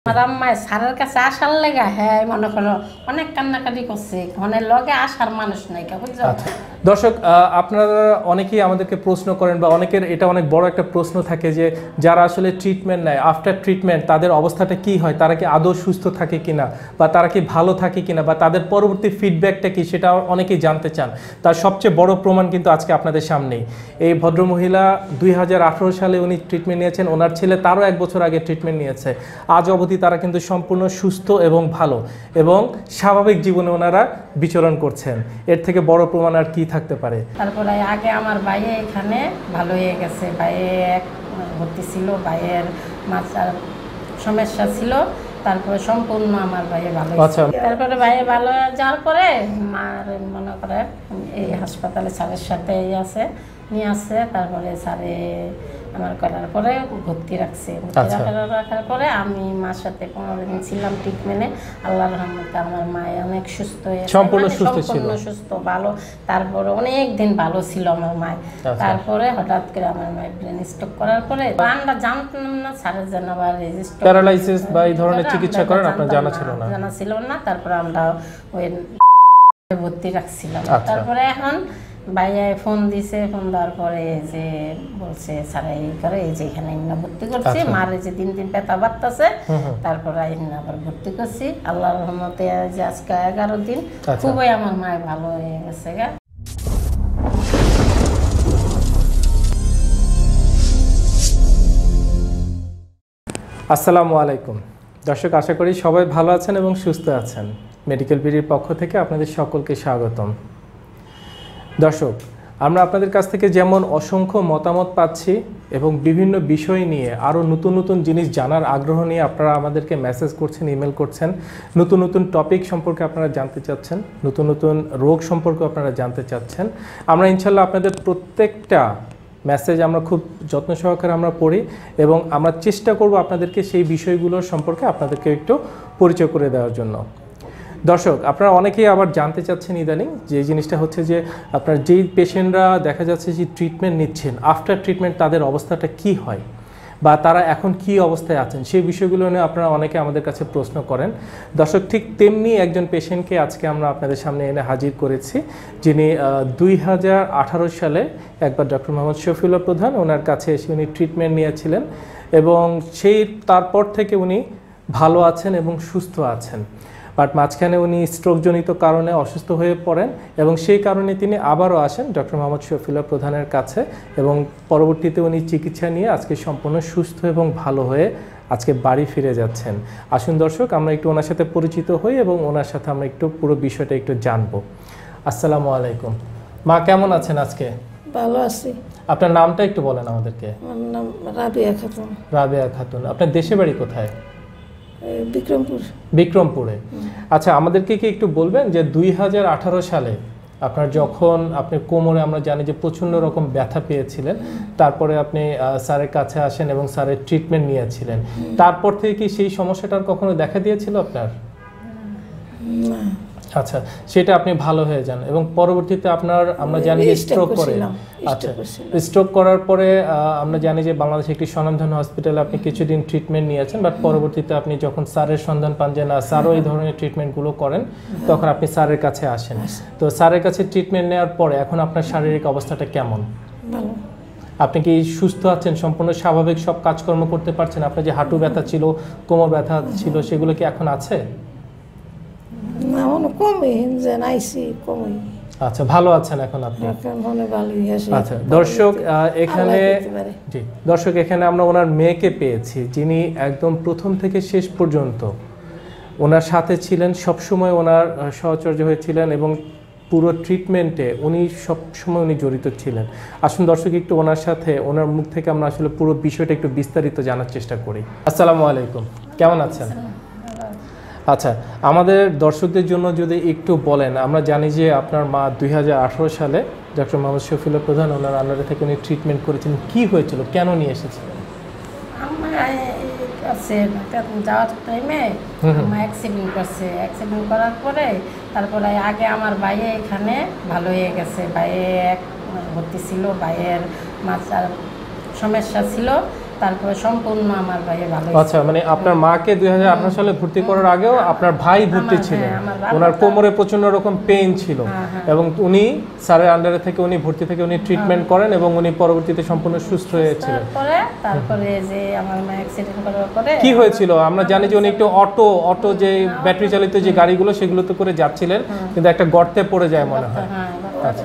আমার আম্মায় স্যারের কাছে আসার লেগা হ্যাঁ মনে করো অনেক কান্নাকাটি করছে মানে লগে আসার মানুষ নাই বুঝছো। দর্শক আপনারা অনেকেই আমাদেরকে প্রশ্ন করেন বা অনেকের এটা অনেক বড় একটা প্রশ্ন থাকে যে যারা আসলে ট্রিটমেন্ট নেয় আফটার ট্রিটমেন্ট তাদের অবস্থাটা কি হয়, তারা কি আদৌ সুস্থ থাকে কিনা বা তারা কি ভালো থাকে কিনা বা তাদের পরবর্তী ফিডব্যাকটা কি সেটা অনেকেই জানতে চান। তার সবচেয়ে বড় প্রমাণ কিন্তু আজকে আপনাদের সামনেই। এই ভদ্রমহিলা 2018 সালে উনি ট্রিটমেন্ট নিয়েছেন, ওনার ছেলে তারও 1 বছর আগে ট্রিটমেন্ট নিয়েছে। আজ অবধি তারা কিন্তু সম্পূর্ণ সুস্থ এবং ভালো এবং স্বাভাবিক জীবনে ওনারা বিচরণ করছেন। এর থেকে বড় প্রমাণ আর কি থাকতে পারে। তারপরে আগে আমার ভাইয়ে এখানে ভালো হয়ে গেছে, ভাইয়ে ভর্তি ছিল, ভাইয়ের মাথার সমস্যা ছিল, তারপরে সম্পূর্ণ আমার ভাইয়ে ভালো হয়েছে। তারপরে ভাইয়ে ভালো যাওয়ার পরে মার মনে করে এই হাসপাতালে স্যারের সাথে আছে নিয়ে আসছে। তারপরে স্যারে আমার করার পরে ভর্তি রাখছে, রাখার পরে আমি মার সাথে 15 দিন ছিলাম ট্রিটমেন্টে। আল্লাহর রহমতে আমার মায়ে অনেক সুস্থ হয়েছে, সম্পূর্ণ সুস্থ ভালো। তারপরে অনেক দিন ভালো ছিল আমার মায়। তারপরে হঠাৎ করে আমার মায়ের ব্রেন স্ট্রোক করার পরে আমরা জানতাম না স্যারের জন্য বা রেজিস্টার প্যারালাইসিস বা এই ধরনের চিকিৎসা করেন আপনার জানা ছিল না। তারপরে আমরা ওই ভর্তি রাখছিলাম। তারপরে এখন ভাইয়া ফোন দিছে, ফোন দেওয়ার পরে যে বলছে স্যার এই করে এই যে এখানে ভর্তি করছি, মারে যে দিন ব্যথা বাড়তেছে, তারপরে আবার ভর্তি করছি। আল্লাহর রহমতে যে আজকে 11 দিন খুবই আমার মায়ের ভালো হয়ে গেছে গা। আসসালামু আলাইকুম দর্শক, আশা করি সবাই ভালো আছেন এবং সুস্থ আছেন। মেডিকেল বিডির পক্ষ থেকে আপনাদের সকলকে স্বাগতম। দর্শক, আমরা আপনাদের কাছ থেকে যেমন অসংখ্য মতামত পাচ্ছি এবং বিভিন্ন বিষয় নিয়ে আরও নতুন নতুন জিনিস জানার আগ্রহ নিয়ে আপনারা আমাদেরকে মেসেজ করছেন, ইমেল করছেন, নতুন নতুন টপিক সম্পর্কে আপনারা জানতে চাচ্ছেন, নতুন নতুন রোগ সম্পর্কে আপনারা জানতে চাচ্ছেন। আমরা ইনশাল্লাহ আপনাদের প্রত্যেকটা মেসেজ আমরা খুব যত্ন সহকারে আমরা পড়ি এবং আমরা চেষ্টা করব আপনাদেরকে সেই বিষয়গুলোর সম্পর্কে আপনাদেরকে একটু পরিচয় করে দেওয়ার জন্য। দর্শক, আপনারা অনেকেই আবার জানতে চাচ্ছেন ইদানিং যে জিনিসটা হচ্ছে যে আপনার যেই পেশেন্টরা দেখা যাচ্ছে যে ট্রিটমেন্ট নিচ্ছেন, আফটার ট্রিটমেন্ট তাদের অবস্থাটা কি হয় বা তারা এখন কি অবস্থায় আছেন, সেই বিষয়গুলো নিয়ে আপনারা অনেকে আমাদের কাছে প্রশ্ন করেন। দর্শক, ঠিক তেমনি একজন পেশেন্টকে আজকে আমরা আপনাদের সামনে এনে হাজির করেছি, যিনি 2018 সালে একবার ডক্টর মোহাম্মদ শফিউল্লাহ প্রধান ওনার কাছে এসে উনি ট্রিটমেন্ট নিয়েছিলেন এবং তারপর থেকে উনি ভালো আছেন এবং সুস্থ আছেন। বাট মাঝখানে উনি স্ট্রোকজনিত কারণে অসুস্থ হয়ে পড়েন এবং সেই কারণে তিনি আবারও আসেন ডক্টর মোহাম্মদ শফিউল্লাহ প্রধানের কাছে এবং পরবর্তীতে উনি চিকিৎসা নিয়ে আজকে সম্পূর্ণ সুস্থ এবং ভালো হয়ে আজকে বাড়ি ফিরে যাচ্ছেন। আসুন দর্শক, আমরা একটু ওনার সাথে পরিচিত হই এবং ওনার সাথে আমরা একটু পুরো বিষয়টা একটু জানবো। আসসালামু আলাইকুম মা, কেমন আছেন আজকে? ভালো আছি। আপনার নামটা একটু বলেন আমাদেরকে। আমার নাম রাবিয়া খাতুন। রাবিয়া খাতুন। আপনার দেশে বাড়ি কোথায়? বিক্রমপুরে। আচ্ছা, আমাদেরকে কি একটু বলবেন যে 2018 সালে আপনার যখন আপনি কোমরে আমরা জানি যে প্রচণ্ড রকম ব্যথা পেয়েছিলেন, তারপরে আপনি স্যারের কাছে আসেন এবং স্যারের ট্রিটমেন্ট নিয়েছিলেন, তারপর থেকে কি সেই সমস্যাটার কখনো দেখা দিয়েছিল আপনার? না। আচ্ছা, সেটা আপনি ভালো হয়ে যান এবং পরবর্তীতে আপনার আমরা জানি যে স্ট্রোক করে। আচ্ছা, স্ট্রোক করার পরে আমরা জানি যে বাংলাদেশে একটি স্বনামধন্য হসপিটালে আপনি কিছুদিন ট্রিটমেন্ট নিয়েছেন, বাট পরবর্তীতে আপনি যখন স্যারের সন্ধান পান যে না স্যারও এই ধরনের ট্রিটমেন্টগুলো করেন, তখন আপনি স্যারের কাছে আসেন। তো স্যারের কাছে ট্রিটমেন্ট নেওয়ার পরে এখন আপনার শারীরিক অবস্থাটা কেমন? ভালো। আপনি কি সুস্থ আছেন? সম্পূর্ণ স্বাভাবিক সব কাজকর্ম করতে পারছেন? আপনার যে হাঁটু ব্যথা ছিল, কোমর ব্যথা ছিল, সেগুলো কি এখন আছে? আচ্ছা, ভালো আছেন এখন আপনি? আচ্ছা দর্শক, এখানে আমরা ওনার মেয়েকে পেয়েছি, যিনি একদম প্রথম থেকে শেষ পর্যন্ত ওনার সাথে ছিলেন, সবসময় ওনার সহচর্য হয়েছিলেন এবং পুরো ট্রিটমেন্টে উনি সবসময় উনি জড়িত ছিলেন। আসুন দর্শক, একটু ওনার সাথে ওনার মুখ থেকে আমরা আসলে পুরো বিষয়টা একটু বিস্তারিত জানার চেষ্টা করি। আসসালামু আলাইকুম, কেমন আছেন? আচ্ছা, আমাদের দর্শকদের জন্য যদি একটু বলেন, আমরা জানি যে আপনার মা 2018 সালে ডক্টর মোহাম্মদ শফিউল্লাহ প্রধান ওনার আন্ডারে থেকে উনি ট্রিটমেন্ট করেছেন, কি হয়েছিল, কেন নিয়ে এসেছিলেন? আমার যাওয়ার টাইমে অ্যাক্সিডেন্ট করছে, অ্যাক্সিডেন্ট করার পরে তারপরে আগে আমার ভাইয়ে এখানে ভালো হয়ে গেছে, ভাইয়ে ভর্তি ছিল, ভাইয়ের মাথার সমস্যা ছিল, তারপরে সম্পূর্ণ আমার ভাই ভালো। আচ্ছা, মানে আপনার মাকে 2018 সালে ভর্তি করার আগেও আপনার ভাই ভর্তি ছিলেন, ওনার কোমরে প্রচন্ড রকম পেইন ছিল এবং উনি স্যারের আন্ডারে থেকে উনি ভর্তি থেকে উনি ট্রিটমেন্ট করেন এবং উনি পরবর্তীতে সম্পূর্ণ সুস্থ হয়েছিলেন। তারপরে যে আমার মা অ্যাক্সিডেন্ট করার পরে কি হয়েছিল? আমরা জানি যে উনি একটু অটো যে ব্যাটারি চালিত যে গাড়িগুলো সেগুলোতে করে যাচ্ছিলেন, কিন্তু একটা গর্তে পড়ে যায় মনে হয়। আচ্ছা,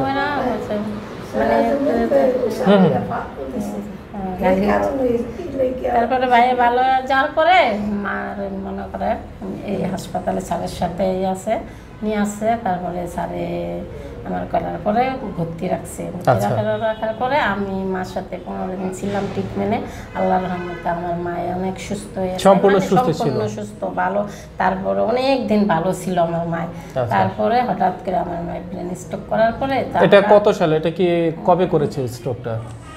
তারপরে ভাই ভালো যাওয়ার পরে মার মনে করে এই হাসপাতালে স্যারের সাথে নিয়ে আসছে। তারপরে স্যারে আমার করার পরে ভর্তি রাখছে। রাখার পরে আমি মার সাথে 15 দিন ছিলাম ট্রিটমেন্টে। আল্লাহর রহমতে আমার মায়ে অনেক সুস্থ হয়েছে, সম্পূর্ণ সুস্থ ভালো। তারপরে অনেক দিন ভালো ছিল আমার মায়। তারপরে হঠাৎ করে আমার মায়ের ব্রেন স্ট্রোক করার পরে। এটা কত সালে? এটা কি কবে করেছে স্ট্রোকটা?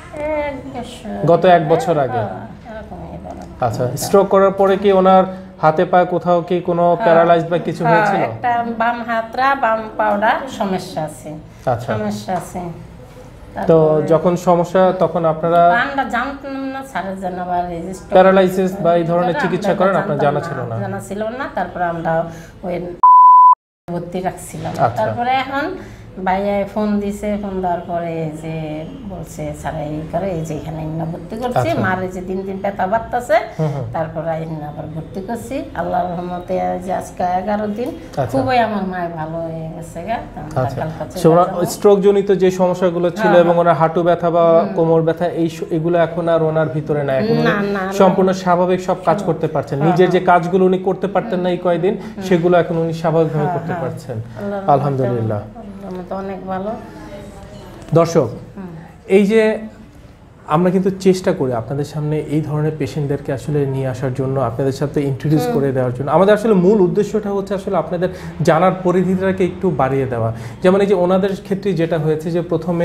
গত 1 বছর আগে। আচ্ছা, স্ট্রোক করার পরে কি ওনার হাতে পায়ে কোথাও কি কোনো প্যারালাইজ বা কিছু হয়েছিল? একটা বাম হাতটা বাম পাওটা সমস্যা আছে। আচ্ছা, সমস্যা আছে। তো যখন সমস্যা তখন আপনারা আমরা জানতাম না স্যারের জন্য বা রেজিস্টার প্যারালাইসিস বা এই ধরনের চিকিৎসা করেন আপনার জানা ছিল না? তারপরে আমরা ওই ভর্তি রাখছিলাম। তারপরে এখন ভাইয়া ফোন দিছে, ফোন দেওয়ার পরে যে বলছে স্যারা এই করে এই যে এখানে ভর্তি করছি, মার যে দিন দিন ব্যথা বাড়তেছে। তারপরে আবার ভর্তি করছি। আল্লাহর রহমতে যে আজকে 11 দিন খুবই আমার মায়ের ভালো হয়ে গেছে। স্ট্রোক জনিত যে সমস্যাগুলো ছিল এবং ওনার হাঁটু ব্যথা বা কোমর ব্যথা এগুলো এখন আর ওনার ভিতরে নাই, এখন সম্পূর্ণ স্বাভাবিক সব কাজ করতে পারছেন। নিজের যে কাজগুলো উনি করতে পারতেন না এই কয়েকদিন, সেগুলো এখন উনি স্বাভাবিকভাবে করতে পারছেন, আলহামদুলিল্লাহ। অনেক ভালো। দর্শক, এই যে আমরা কিন্তু চেষ্টা করি আপনাদের সামনে এই ধরনের পেশেন্টদেরকে আসলে নিয়ে আসার জন্য, আপনাদের সাথে ইন্ট্রোডিউস করে দেওয়ার জন্য। আমাদের আসলে মূল উদ্দেশ্যটা হচ্ছে আসলে আপনাদের জানার পরিধিটাকে একটু বাড়িয়ে দেওয়া। যেমন এই যে ওনাদের ক্ষেত্রে যেটা হয়েছে যে প্রথমে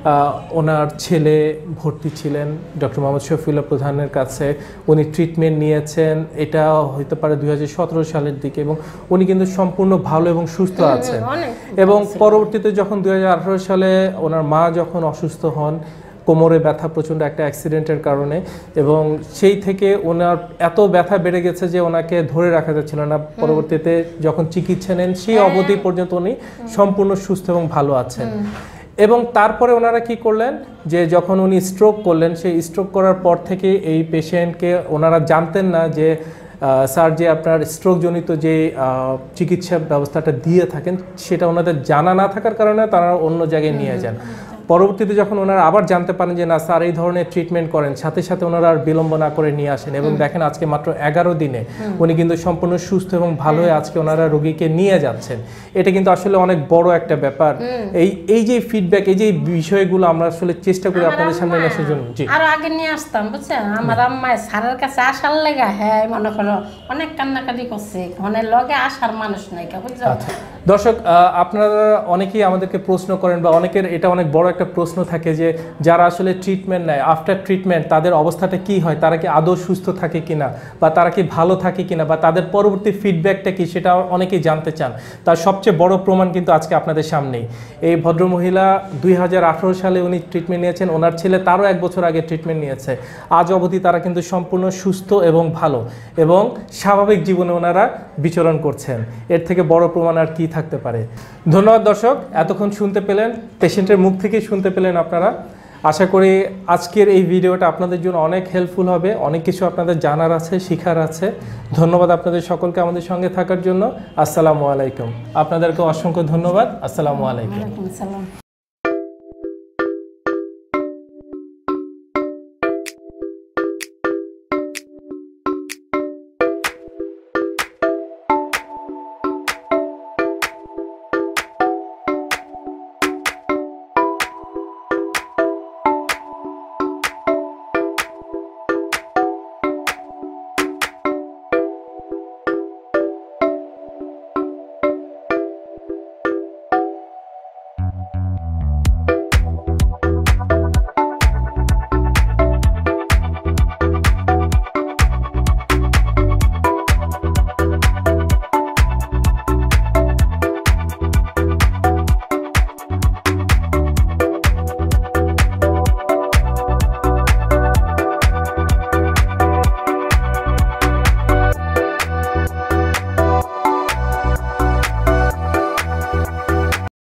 ওনার ছেলে ভর্তি ছিলেন ডক্টর মোহাম্মদ শফিউল্লাহ প্রধানের কাছে, উনি ট্রিটমেন্ট নিয়েছেন, এটা হতে পারে 2017 সালের দিকে, এবং উনি কিন্তু সম্পূর্ণ ভালো এবং সুস্থ আছেন। এবং পরবর্তীতে যখন 2018 সালে ওনার মা যখন অসুস্থ হন, কোমরে ব্যথা প্রচণ্ড একটা অ্যাক্সিডেন্টের কারণে, এবং সেই থেকে ওনার এত ব্যথা বেড়ে গেছে যে ওনাকে ধরে রাখা যাচ্ছিল না। পরবর্তীতে যখন চিকিৎসা নেন সেই অবধি পর্যন্ত উনি সম্পূর্ণ সুস্থ এবং ভালো আছেন। এবং তারপরে ওনারা কি করলেন যে যখন উনি স্ট্রোক করলেন, সেই স্ট্রোক করার পর থেকে এই পেশেন্টকে ওনারা জানতেন না যে স্যার যে আপনার স্ট্রোকজনিত যে চিকিৎসা ব্যবস্থাটা দিয়ে থাকেন সেটা ওনাদের জানা না থাকার কারণে তারা অন্য জায়গায় নিয়ে যান। পরবর্তীতে যখন ওনারা আবার জানতে পারেন যে না স্যার এই ধরনের ট্রিটমেন্ট করেন, সাথে সাথে ওনারা আর বিলম্ব না করে নিয়ে আসেন। এবং দেখেন আজকে মাত্র 11 দিনে উনি কিন্তু সম্পূর্ণ সুস্থ এবং ভালো হয়ে আজকে ওনারা রোগীকে নিয়ে যাচ্ছেন। এটা কিন্তু আসলে অনেক বড় একটা ব্যাপার। এই যে ফিডব্যাক, এই যে বিষয়গুলো আমরা আসলে চেষ্টা করি আপনাদের সামনে নিয়ে আসার জন্য। জি, আরো আগে নিয়ে আসতাম, বুঝছেন? আমার আম্মা স্যারের কাছে আসার লাগা মনে করো অনেক কান্নাকাটি করছে, মানে লগে আসার মানুষ নাই, বুঝছো? দর্শক, আপনারা অনেকেই আমাদেরকে প্রশ্ন করেন বা অনেকের এটা অনেক বড় একটা প্রশ্ন থাকে যে যারা আসলে ট্রিটমেন্ট নেয়, আফটার ট্রিটমেন্ট তাদের অবস্থাটা কি হয়, তারা কি আদৌ সুস্থ থাকে কিনা, বা তারা কি ভালো থাকে কিনা, বা তাদের পরবর্তী ফিডব্যাকটা কি, সেটা অনেকেই জানতে চান। তার সবচেয়ে বড় প্রমাণ কিন্তু আজকে আপনাদের সামনেই। এই ভদ্রমহিলা 2018 সালে উনি ট্রিটমেন্ট নিয়েছেন, ওনার ছেলে তারও 1 বছর আগে ট্রিটমেন্ট নিয়েছে। আজ অবধি তারা কিন্তু সম্পূর্ণ সুস্থ এবং ভালো এবং স্বাভাবিক জীবনে ওনারা বিচরণ করছেন। এর থেকে বড় প্রমাণ আর কি থাকতে পারে। ধন্যবাদ দর্শক, এতক্ষণ শুনতে পেলেন, পেশেন্টের মুখ থেকেই শুনতে পেলেন আপনারা। আশা করি আজকের এই ভিডিওটা আপনাদের জন্য অনেক হেল্পফুল হবে, অনেক কিছু আপনাদের জানার আছে, শিখার আছে। ধন্যবাদ আপনাদের সকলকে আমাদের সঙ্গে থাকার জন্য। আসসালামু আলাইকুম। আপনাদেরকে অসংখ্য ধন্যবাদ। আসসালামু আলাইকুম।